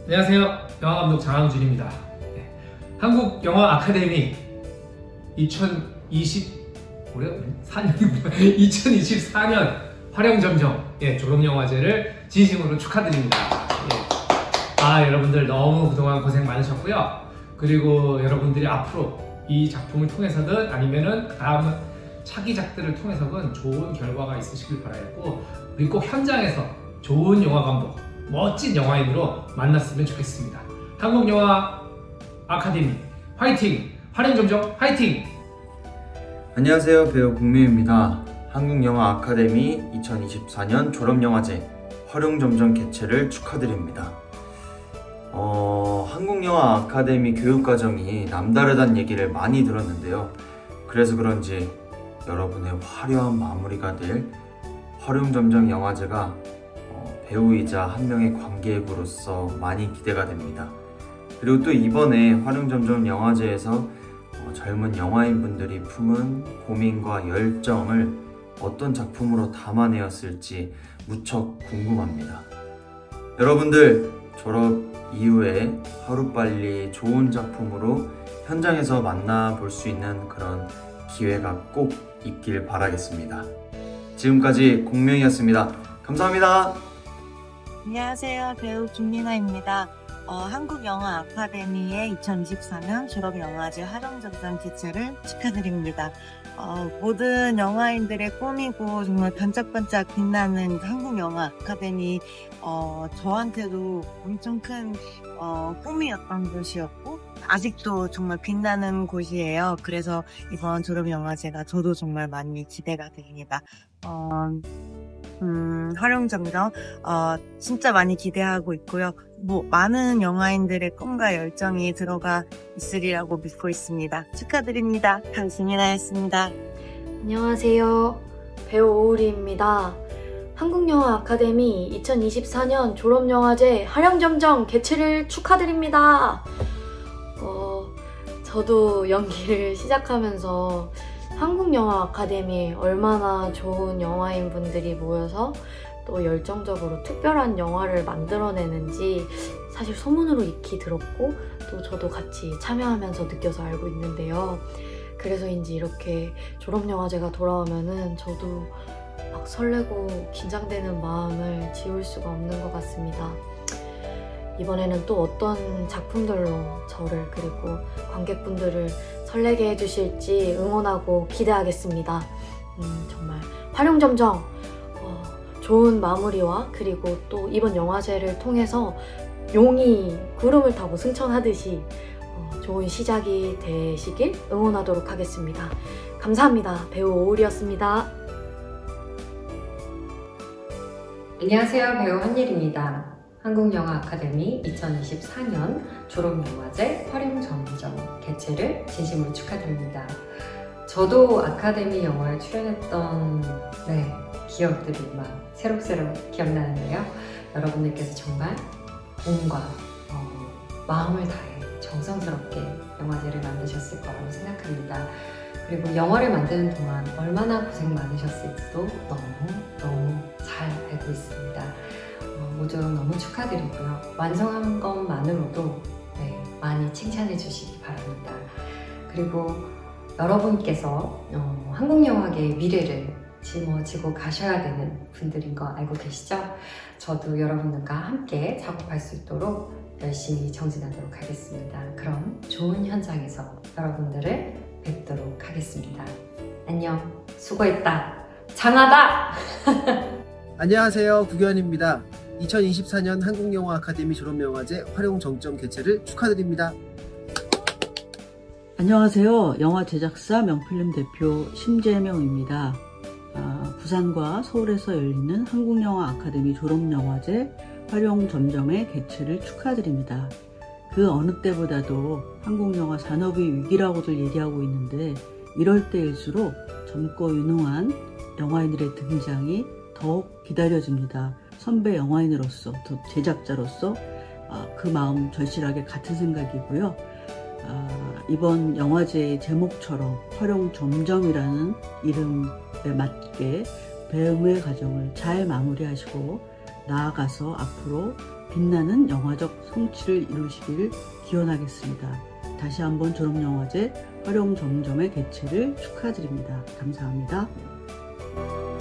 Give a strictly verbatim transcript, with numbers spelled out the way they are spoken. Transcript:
안녕하세요. 영화감독 장항준입니다. 네. 한국 영화 아카데미 이천이십 올해 사 년이구나. 이천이십사 년 화령점정 예, 졸업영화제를 진심으로 축하드립니다. 예. 아, 여러분들 너무 그동안 고생 많으셨고요. 그리고 여러분들이 앞으로 이 작품을 통해서든 아니면은 다음 차기작들을 통해서든 좋은 결과가 있으시길 바라겠고, 그리고 꼭 현장에서 좋은 영화감독, 멋진 영화인으로 만났으면 좋겠습니다. 한국영화 아카데미 화이팅! 화령점정 화이팅! 안녕하세요, 배우 국민입니다. 한국영화 아카데미 이천이십사 년 졸업영화제 화령점정 개최를 축하드립니다. 어, 한국영화 아카데미 교육과정이 남다르다는 얘기를 많이 들었는데요. 그래서 그런지 여러분의 화려한 마무리가 될 화령점정 영화제가 배우이자 한 명의 관객으로서 많이 기대가 됩니다. 그리고 또 이번에 화령점정 영화제에서 어, 젊은 영화인분들이 품은 고민과 열정을 어떤 작품으로 담아내었을지 무척 궁금합니다. 여러분들 졸업 이후에 하루빨리 좋은 작품으로 현장에서 만나볼 수 있는 그런 기회가 꼭 있길 바라겠습니다. 지금까지 공명이었습니다. 감사합니다. 안녕하세요, 배우 김민아입니다. 어, 한국영화 아카데미의 이천이십사 년 졸업영화제 화령점정 개최를 축하드립니다. 어, 모든 영화인들의 꿈이고 정말 반짝반짝 빛나는 한국영화 아카데미, 어, 저한테도 엄청 큰 어, 꿈이었던 곳이었고 아직도 정말 빛나는 곳이에요. 그래서 이번 졸업영화제가 저도 정말 많이 기대가 됩니다. 어, 음, 화령점정 어, 진짜 많이 기대하고 있고요. 뭐 많은 영화인들의 꿈과 열정이 들어가 있으리라고 믿고 있습니다. 축하드립니다. 강수민아였습니다. 안녕하세요. 배우 오우리입니다. 한국영화 아카데미 이천이십사 년 졸업영화제 화령점정 개최를 축하드립니다. 어, 저도 연기를 시작하면서 한국영화 아카데미에 얼마나 좋은 영화인 분들이 모여서 또 열정적으로 특별한 영화를 만들어내는지 사실 소문으로 익히 들었고 또 저도 같이 참여하면서 느껴서 알고 있는데요. 그래서인지 이렇게 졸업영화제가 돌아오면은 저도 막 설레고 긴장되는 마음을 지울 수가 없는 것 같습니다. 이번에는 또 어떤 작품들로 저를 그리고 관객분들을 설레게 해주실지 응원하고 기대하겠습니다. 음, 정말 화령점정 어, 좋은 마무리와 그리고 또 이번 영화제를 통해서 용이 구름을 타고 승천하듯이 어, 좋은 시작이 되시길 응원하도록 하겠습니다. 감사합니다. 배우 오울이었습니다. 안녕하세요, 배우 한예리입니다. 한국영화 아카데미 이천이십사 년 졸업영화제 화령점정 개최를 진심으로 축하드립니다. 저도 아카데미 영화에 출연했던 네, 기억들이 막 새록새록 기억나는데요. 여러분들께서 정말 몸과 어, 마음을 다해 정성스럽게 영화제를 만드셨을 거라고 생각합니다. 그리고 영화를 만드는 동안 얼마나 고생 많으셨을지도 너무너무 잘 알고 있습니다. 모쪼록 너무 축하드리고요. 완성한 것만으로도 네, 많이 칭찬해 주시기 바랍니다. 그리고 여러분께서 어, 한국영화계의 미래를 짊어지고 가셔야 되는 분들인 거 알고 계시죠? 저도 여러분들과 함께 작업할 수 있도록 열심히 정진하도록 하겠습니다. 그럼 좋은 현장에서 여러분들을 뵙도록 하겠습니다. 안녕, 수고했다, 장하다! 안녕하세요, 구견입니다. 이천이십사 년 한국영화 아카데미 졸업영화제 화령점정 개최를 축하드립니다. 안녕하세요. 영화 제작사 명필름 대표 심재명입니다. 아, 부산과 서울에서 열리는 한국영화 아카데미 졸업영화제 화령점정의 개최를 축하드립니다. 그 어느 때보다도 한국영화 산업이 위기라고들 얘기하고 있는데 이럴 때일수록 젊고 유능한 영화인들의 등장이 더욱 기다려집니다. 선배 영화인으로서, 또 제작자로서 그 마음 절실하게 같은 생각이고요. 이번 영화제의 제목처럼 화령점정이라는 이름에 맞게 배움의 과정을 잘 마무리하시고 나아가서 앞으로 빛나는 영화적 성취를 이루시길 기원하겠습니다. 다시 한번 졸업영화제 활용점점의 개최를 축하드립니다. 감사합니다.